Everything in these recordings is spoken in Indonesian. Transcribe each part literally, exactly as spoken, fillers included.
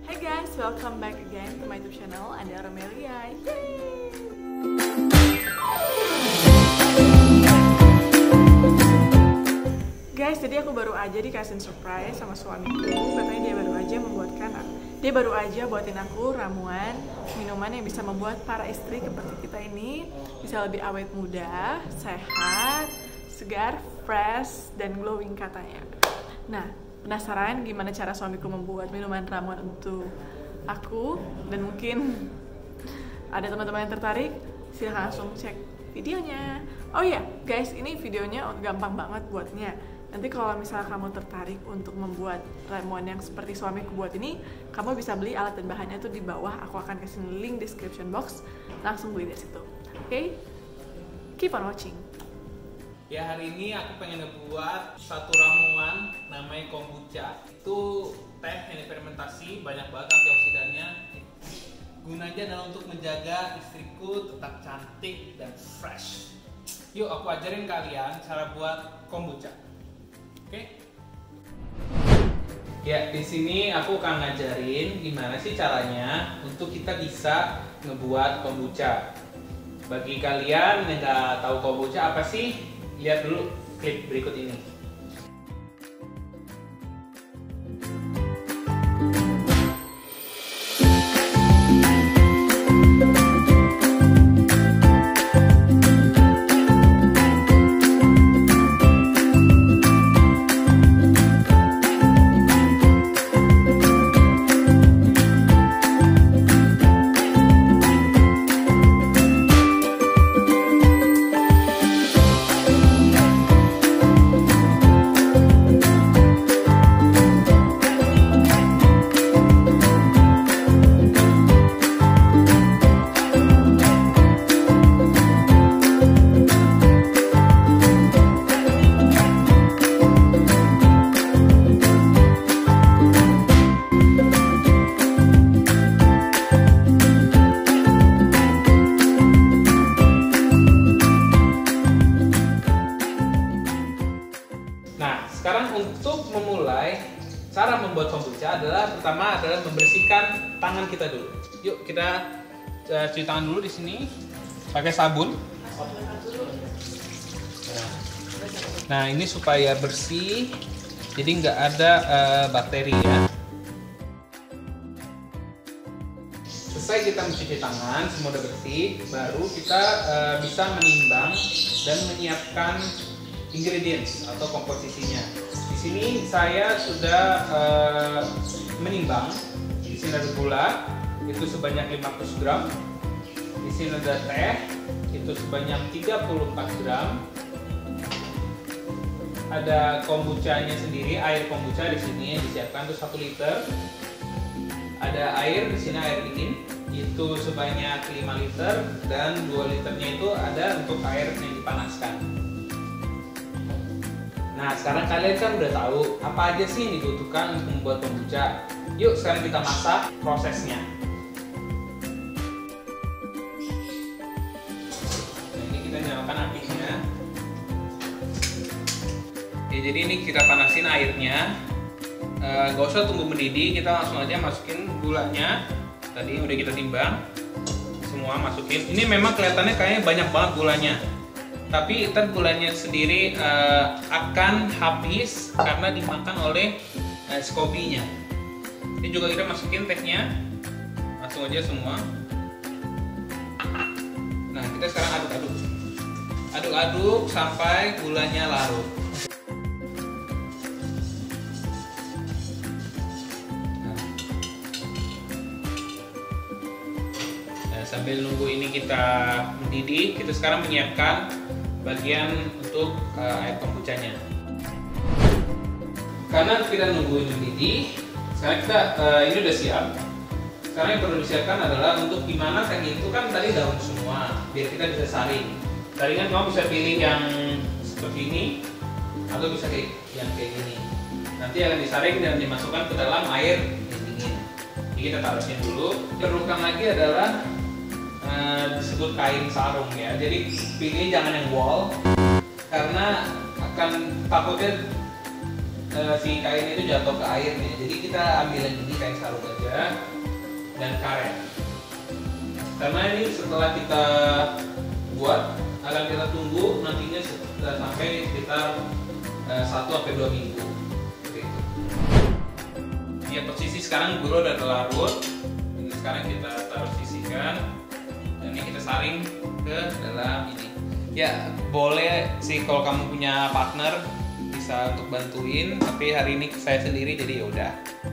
Hai guys, welcome back again to my YouTube channel, Anda Romelia. Yay! Guys, jadi aku baru aja dikasih surprise sama suamiku. Katanya dia baru aja membuatkan Dia baru aja buatin aku ramuan minuman yang bisa membuat para istri seperti kita ini bisa lebih awet muda, sehat, segar, fresh, dan glowing katanya. Nah, penasaran gimana cara suamiku membuat minuman ramuan untuk aku, dan mungkin ada teman-teman yang tertarik, silahkan langsung cek videonya. Oh iya guys, ini videonya gampang banget buatnya. Nanti kalau misalnya kamu tertarik untuk membuat ramuan yang seperti suamiku buat ini, kamu bisa beli alat dan bahannya tuh di bawah. Aku akan kasih link description box, langsung beli dari situ. Oke, okay? Keep on watching. Ya, hari ini aku pengen ngebuat satu ramuan namanya kombucha. Itu teh yang difermentasi, banyak banget antioksidannya. Gunanya adalah untuk menjaga istriku tetap cantik dan fresh. Yuk aku ajarin kalian cara buat kombucha. Oke? Ya, di sini aku akan ngajarin gimana sih caranya untuk kita bisa ngebuat kombucha. Bagi kalian yang nggak tahu kombucha apa sih, lihat dulu klip berikut ini. Sekarang untuk memulai cara membuat kombucha adalah pertama adalah membersihkan tangan kita dulu. Yuk kita uh, cuci tangan dulu di sini pakai sabun. Nah, ini supaya bersih, jadi nggak ada uh, bakteri ya. Selesai kita mencuci tangan, semua udah bersih, baru kita uh, bisa menimbang dan menyiapkan ingredients atau komposisinya. Di sini saya sudah uh, menimbang. Di sini ada gula, itu sebanyak lima puluh gram. Di sini ada teh, itu sebanyak tiga puluh empat gram. Ada kombuchanya sendiri, air kombucha di sini yang disiapkan itu satu liter. Ada air di sini, air dingin, itu sebanyak lima liter, dan dua liternya itu ada untuk air yang dipanaskan. Nah, sekarang kalian kan udah tahu apa aja sih yang dibutuhkan untuk membuat kombucha. Yuk sekarang kita masak prosesnya. Nah, ini kita nyalakan apinya. Ya, jadi ini kita panasin airnya. E, gak usah tunggu mendidih, kita langsung aja masukin gulanya. Tadi udah kita timbang, semua masukin. Ini memang kelihatannya kayaknya banyak banget gulanya. Tapi ntar gulanya sendiri uh, akan habis karena dimakan oleh uh, SCOBY-nya. Ini juga kita masukin tehnya, langsung aja semua. Nah, kita sekarang aduk-aduk, aduk-aduk sampai gulanya larut. Nah, sambil nunggu ini kita mendidih, kita sekarang menyiapkan bagian untuk uh, air kombuchanya. Karena kita nunggu ini mendidih, sekarang kita uh, ini udah siap. Sekarang yang perlu disiapkan adalah untuk gimana teh itu kan tadi daun semua, biar kita bisa saring. Saringan kamu bisa pilih yang seperti ini atau bisa kayak yang kayak gini. Nanti akan disaring dan dimasukkan ke dalam air yang dingin. Jadi kita taruhnya dulu. Perlukan lagi adalah Uh, disebut kain sarung ya, jadi pilih jangan yang wol karena akan takutnya uh, si kain itu jatuh ke air nih. Jadi kita ambil yang ini kain sarung aja. juga, dan karet. Karena ini setelah kita buat akan kita tunggu nantinya sampai sekitar satu sampai dua minggu. Seperti itu. Ya, posisi sekarang gula udah larut. Ini sekarang kita taruh sisihkan. Dan ini kita saring ke dalam ini. Ya, boleh sih kalau kamu punya partner bisa untuk bantuin, tapi hari ini saya sendiri jadi ya udah.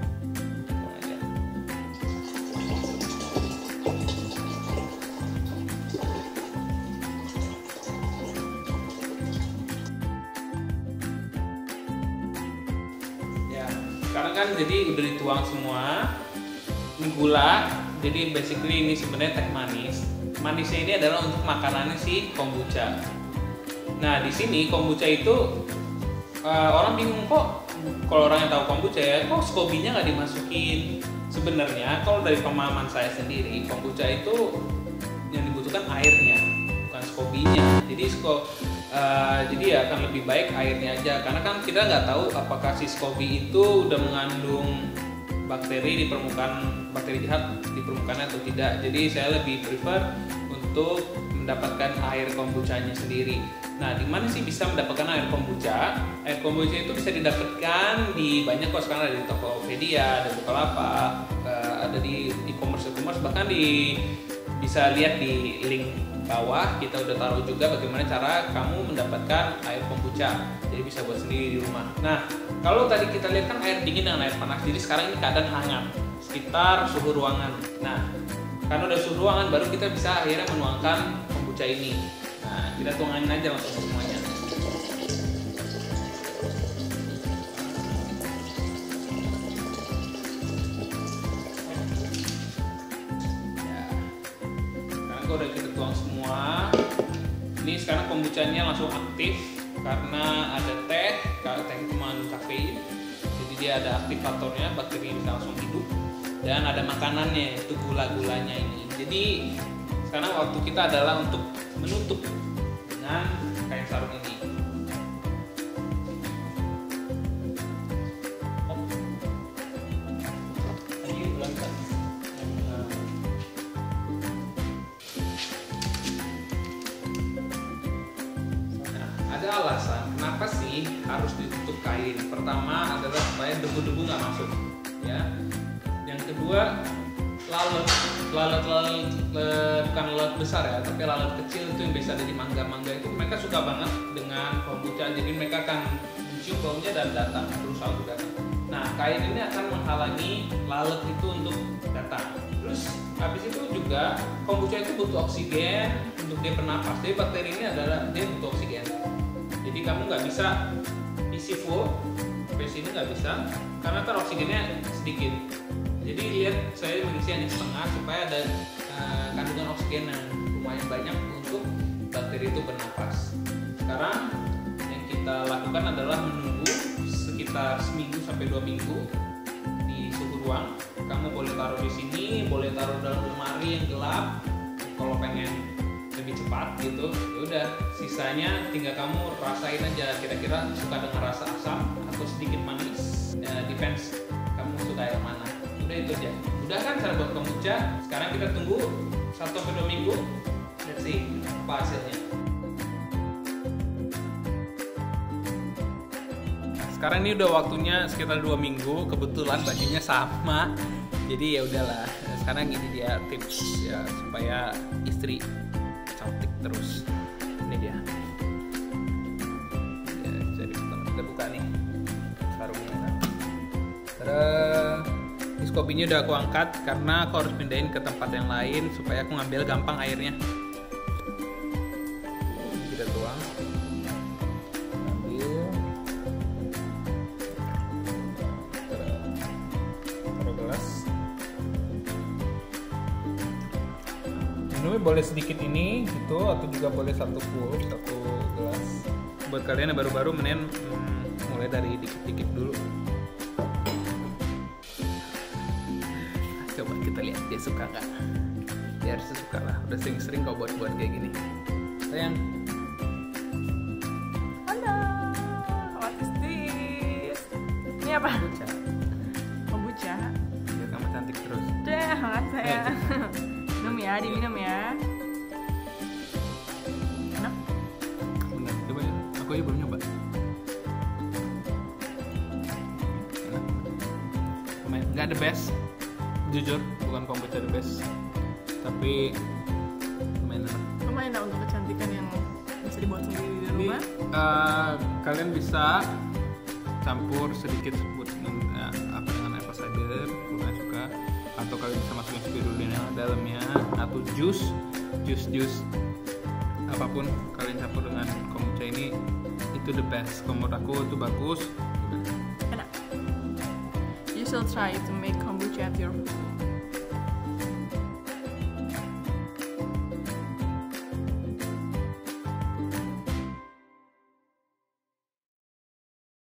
Ya, sekarang kan jadi udah dituang semua. Ini gula, jadi basically ini sebenarnya teh manis. Manisnya ini adalah untuk makanannya si kombucha. Nah, di sini kombucha itu uh, orang bingung kok kalau orang yang tahu kombucha ya, kok scoby-nya nggak dimasukin. Sebenarnya kalau dari pemahaman saya sendiri, kombucha itu yang dibutuhkan airnya, bukan scoby-nya. Jadi sko, uh, jadi ya akan lebih baik airnya aja, karena kan kita nggak tahu apakah si scoby itu udah mengandung bakteri di permukaan, bakteri jahat di permukaannya atau tidak. Jadi saya lebih prefer untuk mendapatkan air kombuchanya sendiri. Nah, di mana sih bisa mendapatkan air kombucha? Air kombucha itu bisa didapatkan di banyak kok, sekarang ada di Tokopedia, ada di Bukalapak, ada di e-commerce e-commerce, bahkan di bisa lihat di link bawah kita udah taruh juga bagaimana cara kamu mendapatkan air kombucha. Jadi bisa buat sendiri di rumah. Nah, kalau tadi kita lihat kan air dingin dengan air panas, jadi sekarang ini keadaan hangat, sekitar suhu ruangan. Nah, karena udah suhu ruangan baru kita bisa akhirnya menuangkan kombucha ini. Nah, kita tuangin aja langsung semuanya. Ya, sekarang udah kita tuang semua. Ini sekarang kombuchanya langsung aktif karena ada teh, teh itu mengandung kafein. Jadi dia ada aktivatornya, bakteri bisa langsung hidup. Dan ada makanannya, itu gula-gulanya ini. Jadi sekarang waktu kita adalah untuk menutup dengan kain sarung ini. Oh. Ini belakang. Nah, ada alasan kenapa sih harus ditutup kain. Pertama adalah supaya debu-debu nggak masuk, ya. Yang kedua, lalat, lalat, lalat, lalat bukan lalat besar ya, tapi lalat kecil itu yang biasa ada di mangga-mangga itu, mereka suka banget dengan kombucha, jadi mereka akan mencium baunya dan datang, berusaha untuk datang. Nah, kain ini akan menghalangi lalat itu untuk datang. Terus habis itu juga kombucha itu butuh oksigen untuk dia bernapas. Jadi bakteri ini adalah dia butuh oksigen. Jadi kamu nggak bisa isi full, sampai sini nggak bisa, karena kan oksigennya sedikit. Jadi lihat saya mengisi hanya setengah supaya ada uh, kandungan oksigen yang lumayan banyak untuk bakteri itu bernapas. Sekarang yang kita lakukan adalah menunggu sekitar seminggu sampai dua minggu di suhu ruang. Kamu boleh taruh di sini, boleh taruh dalam lemari yang gelap. Kalau pengen lebih cepat gitu, ya udah. Sisanya tinggal kamu rasain aja. Kira-kira suka dengan rasa asam atau sedikit manis. Ya, depends kamu suka yang mana. Udah itu aja. Udah kan cara buat kombucha. Sekarang kita tunggu satu sampai dua minggu. Let's see apa hasilnya. Nah, sekarang ini udah waktunya sekitar dua minggu. Kebetulan bajunya sama. Jadi ya udahlah. Sekarang ini dia tips ya supaya istri cantik terus. Ini dia. Ya, jadi kita buka nih sarungnya. Tada. Kopinya udah aku angkat karena aku harus pindahin ke tempat yang lain supaya aku ngambil gampang airnya. Kita tuang, ambil, taruh gelas. Minumnya boleh sedikit ini gitu, atau juga boleh satu full, satu gelas. Buat kalian yang baru-baru mending hmm, mulai dari dikit-dikit dulu. Coba kita lihat dia suka nggak. Dia harus suka lah, udah sering-sering kau buat-buat kayak gini. Sayang. Halo, what is this? Ini apa? Kombucha. Kombucha. Biar kamu cantik terus. terus. Deh, hangat saya. Minum ya, diminum ya. Enak. Bener, coba ya. Aku aja belum nyoba. Enak. Lumayan. Nggak the best, jujur bukan kombucha the best, tapi lumayan enak. Lumayan lah untuk kecantikan yang bisa dibuat sendiri di Jadi, rumah. uh, kalian bisa campur sedikit sebut uh, apa dengan apple cider, kalian suka, atau kalian bisa masukin spirulina dalamnya, atau jus, jus jus apapun kalian campur dengan kombucha ini, itu the best. Menurut aku itu bagus. Enak. You should try to make kombucha at your home.